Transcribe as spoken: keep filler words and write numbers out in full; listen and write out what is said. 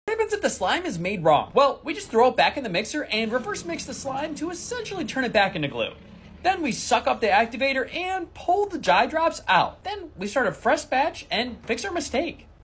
What happens if the slime is made wrong? Well, we just throw it back in the mixer and reverse mix the slime to essentially turn it back into glue. Then we suck up the activator and pull the dye drops out. Then we start a fresh batch and fix our mistake.